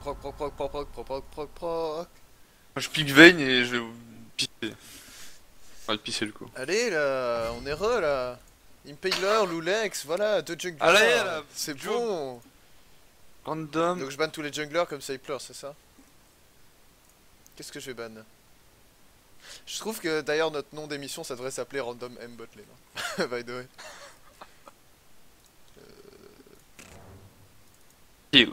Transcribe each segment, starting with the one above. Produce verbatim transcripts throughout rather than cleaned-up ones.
proc, proc, proc, proc, proc, proc, proc, proc, proc. Moi, je pique Vayne et je vais pisser. Enfin, pisser le coup. Allez là, on est re là. Impaler, Lulex, voilà, deux junglers. Allez là, c'est Joe. bon. Random. Donc je banne tous les junglers comme ça ils pleurent, c'est ça? Qu'est-ce que je vais ban? Je trouve que d'ailleurs notre nom d'émission ça devrait s'appeler Random M Botlane. Hein. By the way. Kill.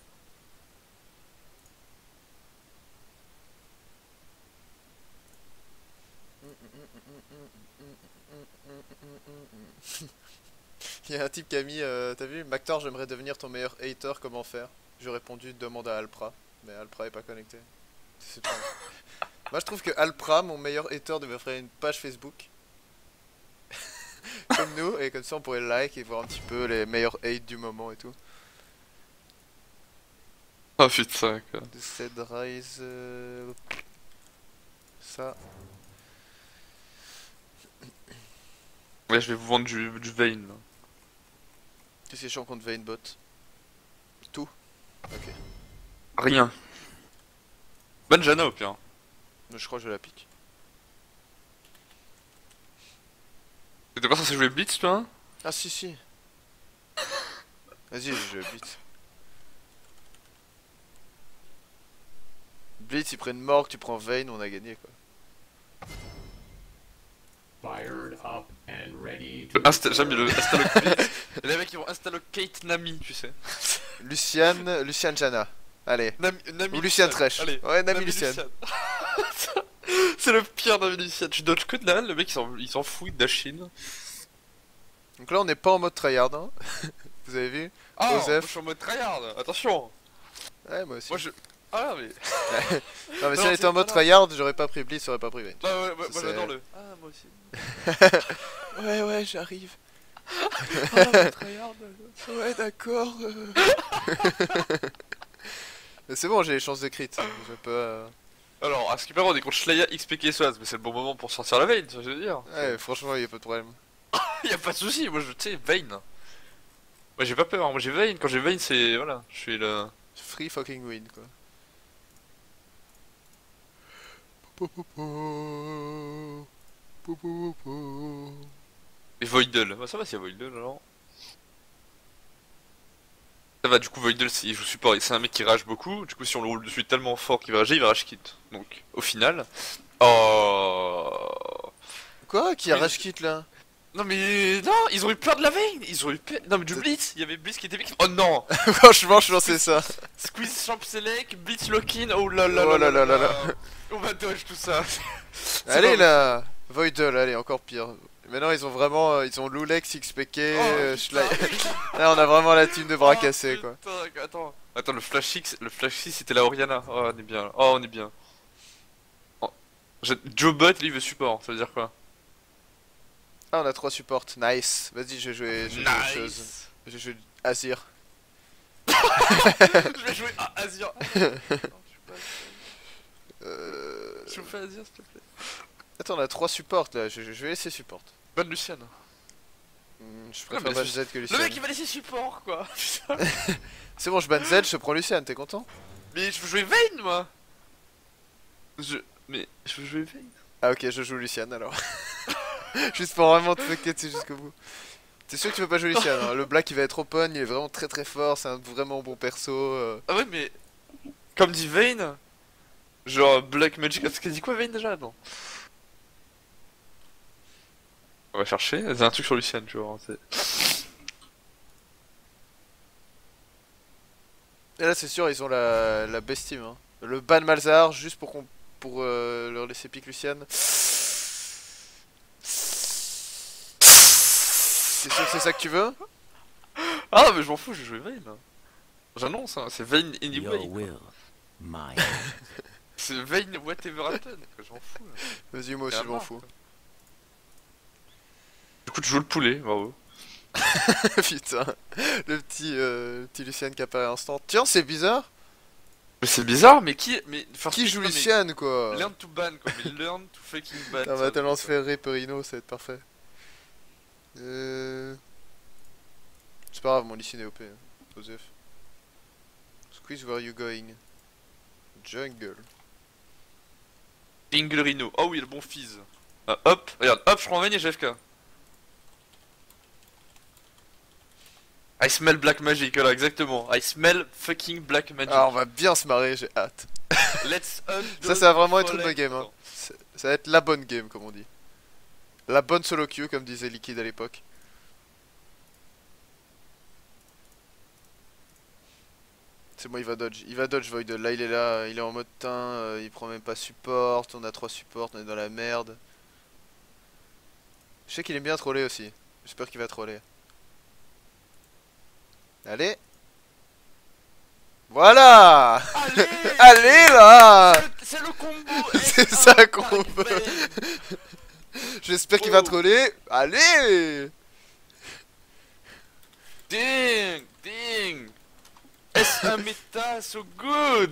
Il y a un type qui a mis, euh, t'as vu, Mactor, j'aimerais devenir ton meilleur hater, comment faire? J'ai répondu, demande à Alpra. Mais Alpra est pas connecté. C'est pas... Moi je trouve que Alpra, mon meilleur hater, devrait faire une page Facebook. Comme nous, et comme ça on pourrait like et voir un petit peu les meilleurs hates du moment et tout. Oh putain quoi. De Ced Rise. Euh... Ça. Ouais, je vais vous vendre du, du Vayne là. Qu'est-ce que c'est chiant contre Vayne-bot? Tout. Ok. Rien. Bonne Jana au pire. Je crois que je la pique. T'étais pas censé jouer Blitz toi hein? Ah si si. Vas-y, je Blitz. Blitz, il prennent Morgue, tu prends Vayne, on a gagné quoi. Fired up and ready to Insta J'aime bien le Instalocate. Les mecs ils vont Instalocate Nami, tu sais. Luciane, Luciane Jana. Allez. Nami, Nami Ou Luciane Luciane. Tresh. Allez, Ouais, Nami Luciane. C'est le pire Nami Luciane. Tu dodges que de la le mec il s'en fout, il dash in. Donc là, on n'est pas en mode tryhard, hein. Vous avez vu? Ah, moi, Osef. je suis en mode tryhard, attention. Ouais, moi aussi. Moi je... Ah mais... Non, mais si Non, on était c'est en mode pas tryhard, j'aurais pas pris Blitz, j'aurais pas pris Vayne. Bah ouais, ouais, Ça, moi c'est- j'adore le... Ah moi aussi. Ouais, ouais, j'arrive. Ah, tryhard. Ouais, d'accord. euh. Mais c'est bon, j'ai les chances de crit. Je peux. euh, Alors, à ce qui paraît, on est contre Schleia X P K Swaz, mais c'est le bon moment pour sortir la Vayne, ça je veux dire. Ouais, franchement, y a pas de problème. Y'a pas de soucis, moi je... Tu sais, Vayne. Moi j'ai pas peur, hein. Moi j'ai Vayne, quand j'ai Vayne c'est... Voilà, je suis le... Free fucking win, quoi. Po, po, po. Po, po, po. Et Voidle, bah ça va s'il y a Voidle alors. Ça va, du coup Voidle il joue support, c'est un mec qui rage beaucoup, du coup si on le roule dessus tellement fort qu'il va rager, il va rage kit. Donc, au final... Oh... Quoi? Qui a Oui. rage kit là? Non mais... Non, ils ont eu peur de la Vayne. Ils ont eu peur... Non mais du Blitz, il y avait Blitz qui était piqué. Oh non. Franchement, je pensais ça. Squeeze Champ Select, Blitz Lock-in, oh là là Oh là là là là là. On va dodge tout ça. C'est Allez pas- là! Voidle, allez, encore pire. Maintenant, ils ont vraiment. euh, Ils ont Lulex, X P K, euh, putain. Schlei- Là, on a vraiment la team de bras Oh, cassés quoi. putain, attends. Attends, le Flash X, le Flash six c'était la Oriana. Oh, on est bien. Oh, on est bien. Oh. J'ai- Joe Bot, lui, il veut support. Ça veut dire quoi? Ah, on a trois supports, nice. Vas-y, je vais jouer, je vais jouer autre chose. Nice. Je vais jouer Azir. Je vais jouer à Azir. Non, je suis pas... Euh... Je me fais Azir, s'il te plaît. Attends, on a trois supports là, je, je vais laisser support. Bonne Luciane. Hmm, je Ouais, préfère mais ban c'est- Z que Le Lucian. mec, il va laisser support, quoi. Putain. C'est bon, je ban Z, je prends Lucian, t'es content? Mais je veux jouer Vayne, moi. Je... Mais je veux jouer Vayne. Ah ok, je joue Lucian alors. Juste pour vraiment te fucker jusqu'au bout. T'es sûr que tu veux pas jouer Lucian hein? Le Black il va être open, il est vraiment très très fort, c'est un vraiment bon perso. euh. Ah ouais, mais... Comme dit Vayne... Genre Black Magic... Est-ce qu'elle dit quoi Vayne déjà? Attends. On va chercher, c'est un truc sur Luciane, tu vois. c'est- Et là c'est sûr, ils ont la, la best team. Hein. Le ban Malzahar juste pour, qu'on pour euh, leur laisser pique Lucian. T'es sûr que c'est ça que tu veux? Ah mais je m'en fous, je vais jouer Vayne. J'annonce, hein, c'est Vayne your anyway. quoi. will, mine. C'est Vayne whatever happen, quoi, je m'en fous. Là. Vas-y, moi aussi Y'en a je m'en marre, fous. quoi. Du coup tu joues le poulet, bravo. Putain, le petit, euh, le petit Lucian qui apparaît instant. Tiens, c'est bizarre. Mais c'est bizarre, mais qui... Mais, enfin, Qui joue non, mais Lucian quoi? Learn to ban, quoi, mais learn to fucking ban. On ça, va tellement donc, se faire Reperino, ça va être parfait. Euh... C'est pas grave, mon Licine est O P. Osef. quiz, where are you going? Jungle. Jingle Rhino. Oh oui, le bon fizz. Ah, hop, regarde, hop, je prends Vayne et G F K. I smell black magic, voilà, exactement. I smell fucking black magic. Ah, on va bien se marrer, j'ai hâte. Let's hunt Ça, those ça va vraiment être une bonne collect- game. Hein. C'est- Ça va être la bonne game, comme on dit. La bonne solo queue, comme disait Liquid à l'époque. C'est bon, il va dodge. Il va dodge, Void. Là, il est là. Il est en mode teint. euh, il prend même pas support. On a trois supports. On est dans la merde. Je sais qu'il aime bien troller aussi. J'espère qu'il va troller. Allez. Voilà. Allez, Allez là. C'est le combo. C'est S un ça qu'on Dark veut. Vayne. J'espère qu'il va Oh. troller. Allez. Ding, ding. Est-ce un méta so good?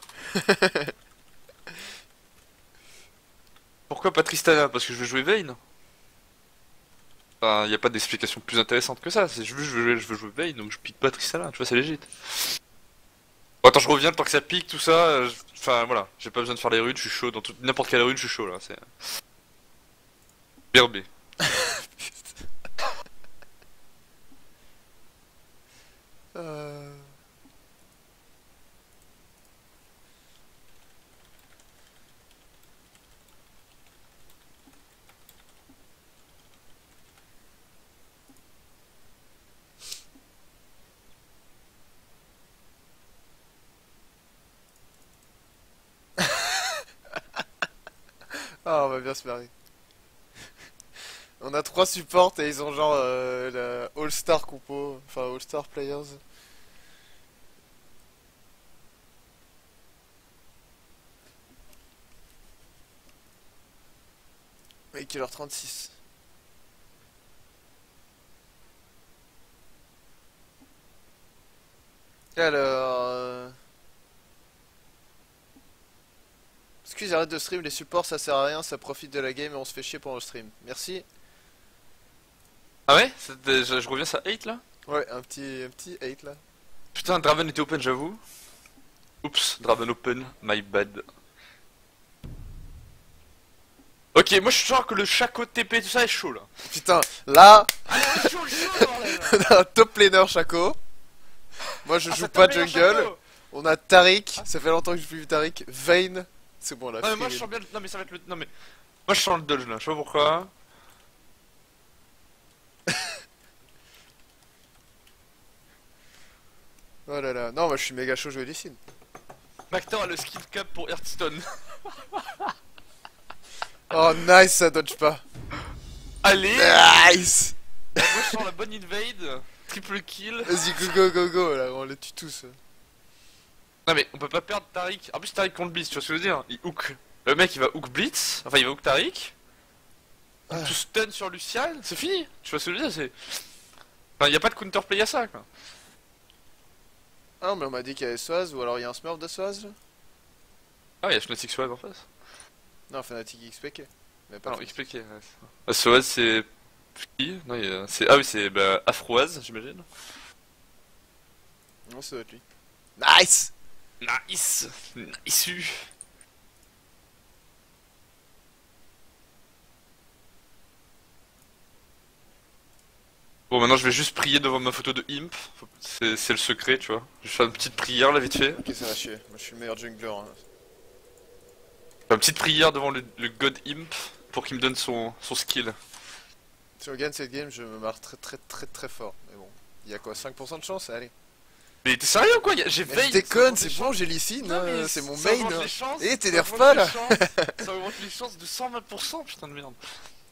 Pourquoi pas Tristana? Parce que je veux jouer Vayne. Enfin, y a pas d'explication plus intéressante que ça. C'est je veux, je veux, je veux jouer Vayne, donc je pique pas Tristana. Tu vois, c'est légit. Bon, attends, je reviens tant que ça pique, tout ça. euh, je- Enfin, voilà. J'ai pas besoin de faire les runes, je suis chaud. Dans tout- n'importe quelle rune, je suis chaud là. C'est. B R B. Euh... Ah, on va bien se marrer. On a trois supports et ils ont genre euh, la All-Star compo, enfin All-Star Players. Et Killer trente-six. Alors... Euh... Excuse, arrête de stream, les supports ça sert à rien, ça profite de la game et on se fait chier pendant le stream. Merci. Ah ouais? C'était- Je, je reviens ça eight là? Ouais, un petit, un petit hate là. Putain, Draven était open, j'avoue. Oups, Draven open, my bad. Ok, moi je suis sûr que le Shaco T P tout ça est chaud là. Putain, là, Allez, on est chaud, on est chaud, bordel. on a un top laner Shaco. Moi je Ah, joue ça pas t'a mis un jungle. Shaco. On a Taric, ça fait longtemps que je plus vu Taric. Vayne, c'est bon là. Non mais moi je sens bien le... Non mais ça va être le... Non mais... Moi je sens le dodge là, je sais pas pourquoi. Oh là là, non, moi je suis méga chaud jouer Lee. Mactor a le skill cap pour Hearthstone. Oh nice, ça dodge pas. Allez. Nice. Moi je sens la bonne invade. Triple kill. Vas-y, go go go go, là, on les tue tous. Non mais on peut pas perdre Taric. En plus Taric contre Blitz, tu vois ce que je veux dire? Il hook. Le mec il va hook Blitz. Enfin il va hook Taric. Ah. Tout stun sur Lucian, c'est fini. Tu vois ce que je veux dire? C'est... Enfin y a pas de counterplay à ça quoi. Ah, mais on m'a dit qu'il y avait Swaz, ou alors il y a un Smurf de Swaz là. Ah il y a Fnatic Swag en face. Non, Fnatic X P K. Mais pas Alors Fnatic. expliquez. Ouais. Ah, Soaz c'est... Qui? Non il y a... c'est... Ah oui c'est bah, Afroise j'imagine. Non, ça doit être lui. Nice. Nice. Nice. Bon maintenant je vais juste prier devant ma photo de Imp. Faut- C'est c'est le secret tu vois. Je vais faire une petite prière là vite fait. Ok, ça va chier. Moi je suis le meilleur jungler. Hein. Une petite prière devant le, le God Imp pour qu'il me donne son, son skill. Si on gagne cette game, je me marre très très très très fort. Mais bon, il y a quoi, cinq pour cent de chance? Allez. Mais t'es sérieux quoi? Y a- J'ai Mais veille. je déconne, c'est bon, j'ai Lee Sin, Non, mais hein, c'est mon ça main. augmente hein. les chances, Eh, ça t'énerve augmente pas les là. chances, ça augmente les chances de cent vingt pour cent, putain de merde.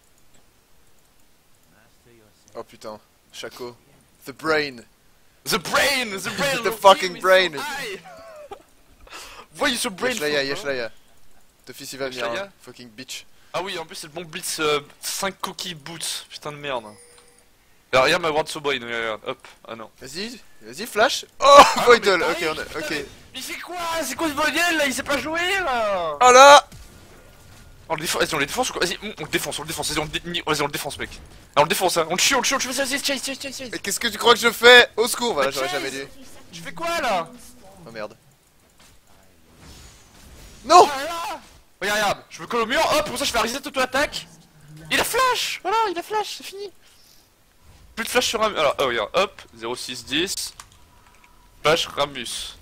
Oh putain, Shaco. The brain. The brain, the brain, The of fucking him is brain. so high. Voyez ce brain. Yashlaya, fort, hein. Yashlaya. Ton fils il va venir, Yashlaya hein. Fucking bitch. Ah oui, en plus c'est le bon blitz euh, cinq cookies boots, putain de merde. Alors regarde ma ward so brain, regarde, hop, ah non. Vas-y, vas-y, flash. Oh, Ah, Voidle, mais ok, Taric, on a, ok. putain, Mais c'est quoi? C'est quoi ce bordel là? Il sait pas jouer là. Oh là. On le défense, vas-y on les défonce ou quoi? Vas-y, on on le défonce, on le défonce, vas-y on le, dé... vas-y, on le défonce mec. Alors on le défonce hein, on le tue, on le tue, on le tue, vas-y, vas-y, chase, chase, chase, chase. Mais qu'est-ce que tu crois que je fais? Au secours, voilà, Mais j'aurais chase. jamais dû. Tu fais quoi là? Oh merde. Non. Oh là là. Regarde, regarde, je me colle au mur, hop, pour ça je fais un reset auto-attaque. Il a flash. Voilà, il a flash, c'est fini. Plus de flash sur Ramus. Alors, oh regarde, hop, zéro six dix. Flash Ramus.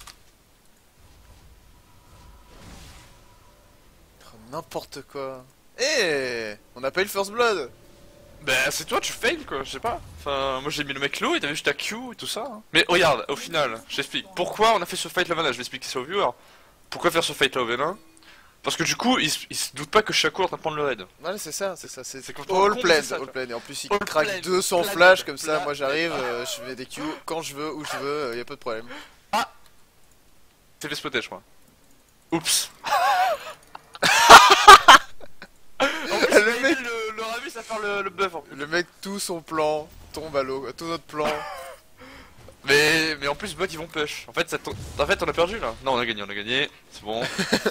Oh, n'importe quoi. Eh, on a pas eu le first blood. Bah c'est toi, tu fail quoi, je sais pas. Enfin, moi j'ai mis le mec low et t'avais juste ta Q et tout ça. Hein. Mais regarde, au final, je t'explique. Pourquoi on a fait ce fight là maintenant, je vais expliquer ça aux viewers. Pourquoi faire ce fight là au Vénin? Parce que du coup, il, se- il se doute pas que Shaco est en train de prendre le raid. Ouais, c'est ça, c'est ça, c'est C'est quand all on plan, c'est ça, all toi. plan. Et en plus, il All craque plan, deux cents plan, flash comme ça. plan, Moi, j'arrive, plan. euh, je mets des Q quand je veux, où je veux, y a pas de problème. C'est fait spotter, je crois. Oups. En plus, Le le mec- mec, le, le Ramus à faire le, le buff en plus. Le mec, tout son plan tombe à l'eau, tout notre plan. Mais, mais en plus, bot ils vont push. En fait, ça to- en fait, on a perdu là. Non, on a gagné, on a gagné. C'est bon.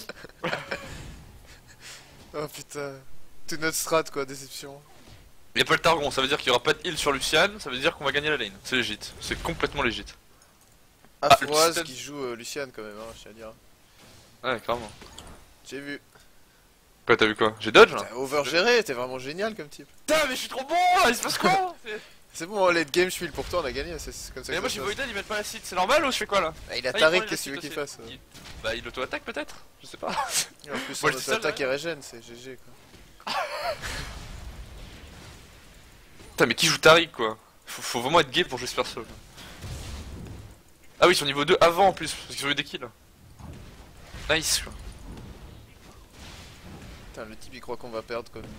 Oh putain, tout notre strat quoi, déception. Il y a pas le Targon, ça veut dire qu'il y aura pas de heal sur Lucian, ça veut dire qu'on va gagner la lane. C'est légit, c'est complètement légit. Ah, le Afroise système- qui joue euh, Lucian quand même, hein, je tiens à dire. Ouais, clairement. J'ai vu. Quoi, t'as vu quoi? J'ai dodge là? T'as overgéré, t'es vraiment génial comme type. Putain, mais je suis trop bon là, il se passe quoi? C'est bon, late game, je file pour toi, on a gagné, c'est c'est comme ça Mais que moi ça je se suis passe. Voided, ils mettent pas la site, c'est normal ou je fais quoi là? Ah, il a Ah, il Taric, prend qu'est-ce que tu veux la qu'il site fasse aussi. ouais. Il- Bah il auto-attaque peut-être? Je sais pas. Et en plus, Moi, son je dis ça, attaque là. et régène, c'est G G quoi. Putain, mais qui joue Taric quoi? Faut, faut vraiment être gay pour jouer ce perso. Ah oui, ils sont niveau deux avant en plus, parce qu'ils ont eu des kills. Nice quoi. Putain, le type il croit qu'on va perdre comme.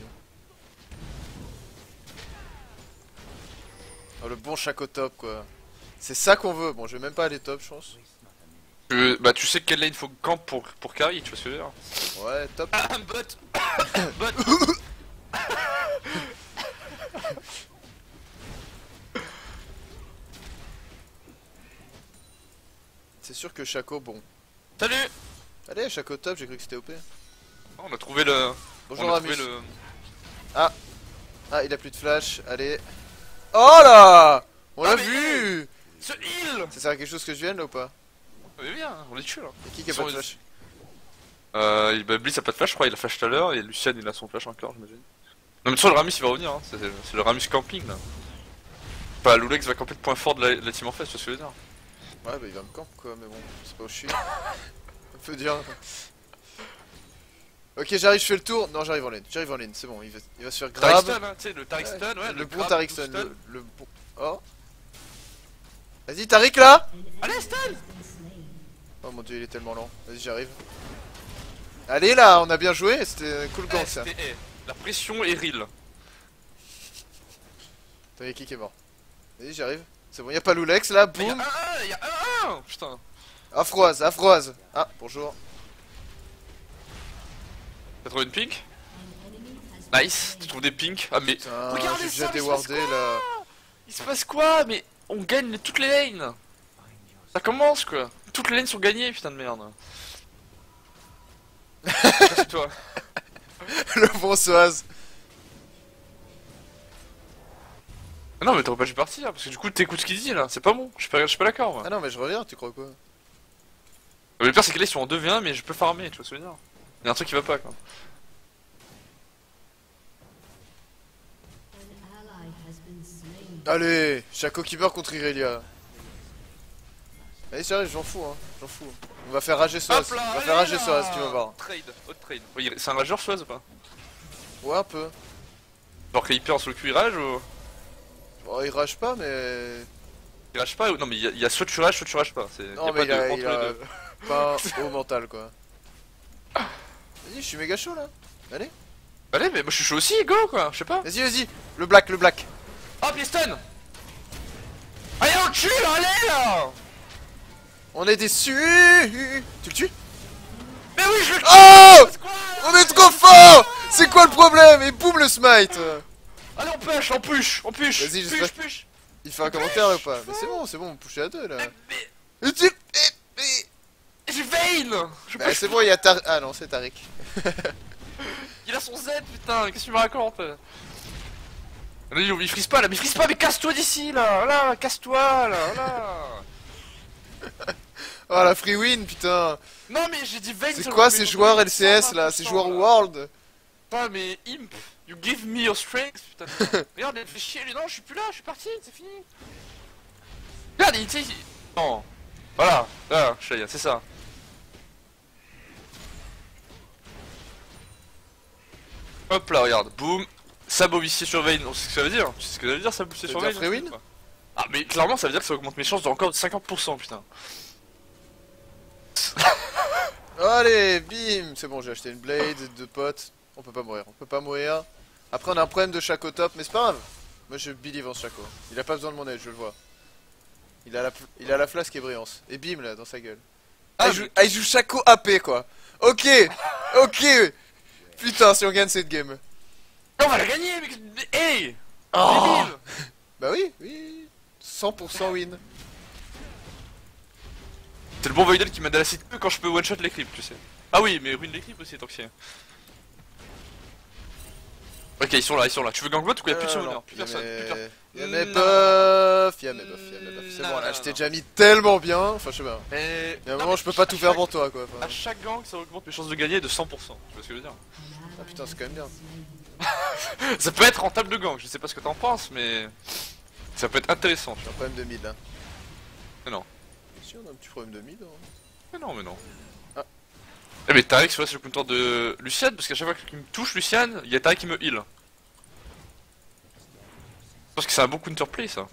Oh, le bon Shaco top quoi. C'est ça qu'on veut. Bon, je vais même pas aller top, je pense. Euh, bah tu sais quelle lane faut camp pour, pour carry, tu vois ce que je veux dire? Ouais, top. Ah, bot Bot C'est sûr que Shaco, bon. Salut. Allez, Shaco top, j'ai cru que c'était O P. Oh, on a trouvé le... Bonjour on a Ramus. trouvé le... Ah, il a plus de flash, allez. Oh là, on Ah, l'a mais vu. Ce heal. Ça sert à quelque chose que je vienne là ou pas? On est bien, on est chill là. Et qui qui a Ils pas de sont- flash? Euh, il- bah, Blitz a pas de flash, je crois, il a flash tout à l'heure, et Lucian il a son flash encore, j'imagine. Non mais sur le Ramus il va revenir, hein. c'est c'est le Ramus camping là. Enfin, Lulex va camper le point fort de la, de la team en face, tu vois ce que je veux dire. Ouais, bah il va me camp quoi, mais bon, c'est pas où je suis. Un peu dur. Ok, j'arrive, je fais le tour. Non, j'arrive en lane, j'arrive en lane, c'est bon, il va, il va se faire Taric grab. stun, hein, tu sais, le Taric Ouais, stun, ouais. le bon grab, Taric tout stun, stun. le, le bon. Oh. Vas-y, Taric là. Allez, stun. Oh mon dieu, il est tellement lent. Vas-y, j'arrive. Allez là, on a bien joué, c'était un cool gang Eh, ça. c'était- eh, la pression est real. T'as vu qui qui est mort? Vas-y, j'arrive. C'est bon, y'a pas Lulex là, Mais y'a boum. un un, y'a un un. Putain. Afroise, Afroise. Ah, bonjour. T'as trouvé une pink? Nice, tu trouves des pinks? Ah mais... Putain, Regardez j'ai ça, déjà mais il se passe déwardé là. Il se passe quoi? Mais on gagne les- toutes les lanes. Ça commence quoi. Toutes les lanes sont gagnées, putain de merde. Ça, c'est toi. Le bon Soaz. Ah non mais t'aurais pas dû partir, parce que du coup t'écoutes ce qu'il dit là, c'est pas bon, je suis pas, je suis pas d'accord moi. Ah non, mais je reviens, tu crois quoi? Mais le pire c'est que là ils sont en deux v un mais je peux farmer, tu vois ce que je veux dire. Y'a un truc qui va pas quoi. Allez, Shaco qui meurt contre Irelia. Allez, sérieux, j'en fous, hein, j'en fous. On va faire rager Soaz. Hop là, On va allez faire rager là. Soaz, tu vas voir. Trade, hot trade. Oui, c'est un rageur Soaz ou pas? Ouais, un peu. Genre qu'il hyper sur le cul il rage ou... Bon, il rage pas, mais. Il rage pas ou... Non mais il y, a- il y a soit tu rages soit tu rages pas. C'est... y Non, a mais pas il a, de il entre les a deux. pas au mental quoi. Vas-y, je suis méga chaud là. Allez, Allez mais moi je suis chaud aussi, go quoi, je sais pas. vas-y, vas-y. Le black, le black. Hop les stun. Allez on le tue là, allez là. On est déçus. Tu le tues? Mais oui je le tue. Oh! C'est quoi, On est trop fort! C'est quoi le problème? Et boum le smite! Allez on push, on push, on push. Vas-y, push, j'espère- push. Il fait un commentaire là ou pas? Mais c'est bon, c'est bon, on push à deux là. Mais... Et tu- et- et- J'ai Vayne. Je Bah, push. c'est bon, il y a Tar... Ah non, c'est Taric. Il a son Z putain, qu'est-ce que tu me racontes? Là, il, il frise pas là, mais frise pas, mais casse-toi d'ici là, là, casse-toi là, là. Oh la free win, putain. Non mais j'ai dit Vayne. C'est quoi ces joueurs L C S là? Ces joueurs World? Pas mais Imp, you give me your strength, putain. Regarde, elle fait chier, lui, non, je suis plus là, je suis parti, c'est fini. Regarde, il tu sais. Non. Voilà, là, Shaya, c'est ça. Hop là, regarde, boum. Sabot vicié sur Vayne, on sait ce que ça veut dire. Tu sais ce que ça veut dire, sabot vicié Ça sur veut Vayne? dire free win? Ah, mais clairement, ça veut dire que ça augmente mes chances de encore de cinquante pour cent, putain. Allez, bim. C'est bon, j'ai acheté une blade, deux potes. On peut pas mourir, on peut pas mourir. Après, on a un problème de Shaco top, mais c'est pas grave. Moi, je believe en Shaco. Il a pas besoin de mon aide, je le vois. Il a la, il a la flasque et brillance. Et bim là, dans sa gueule. Ah, Ah, il, joue, ah, il joue Shaco A P quoi. Ok, ok. Putain, si on gagne cette game. On va la gagner, mec. Hey. Oh. Débile. Bah oui, oui. cent pour cent win. C'est le bon Voidel qui m'a de la cite que quand je peux one shot les creeps, tu sais. Ah oui, mais ruine les creeps aussi, tant que c'est. Ok, ils sont là, ils sont là. Tu veux gangbot ou quoi? Y'a plus de summoner, plus personne, plus personne. Y'a mes Non. buffs, y'a mes buffs, y'a mes buffs. C'est Non, bon, là, non, je t'ai non. déjà mis tellement bien. Enfin, je sais pas. Mais. Il y a un non, moment, mais je peux pas à tout faire chaque- pour toi quoi. Enfin, À chaque gang, ça augmente mes chances de gagner de cent pour cent. Tu vois ce que je veux dire? ah putain, c'est quand même bien. Ça peut être rentable de gang, je sais pas ce que t'en penses, mais. Ça peut être intéressant, tu J'ai vois. un problème de mid là. Mais non. Si, on a un petit problème de mid. Hein. Mais non, mais non. Ah. Eh mais Tarek sur le compteur de Luciane, parce qu'à chaque fois qu'il me touche Luciane, il y a Tarek qui me heal. Je pense que c'est un bon counterplay ça.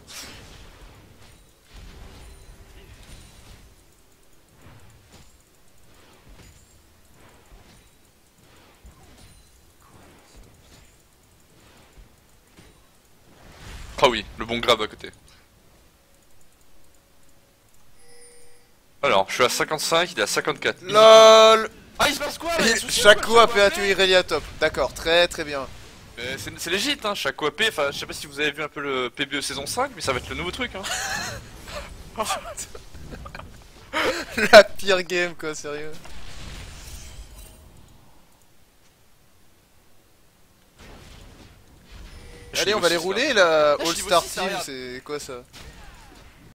Ah oui, le bon grab à côté. Alors, je suis à cinquante-cinq, il est à cinquante-quatre. LOL. Ah, il se passe quoi là? Il y a des soucis, Shaco quoi, A P a Shaco tué Irelia top. D'accord, très très bien. Mais C'est c'est légit, hein, Shaco A P, enfin, je sais pas si vous avez vu un peu le P B E saison cinq, mais ça va être le nouveau truc, hein. La pire game quoi, sérieux. Je Allez, on niveau va les six, rouler là. la je suis All Star niveau six, là, Team, regarde. c'est quoi ça?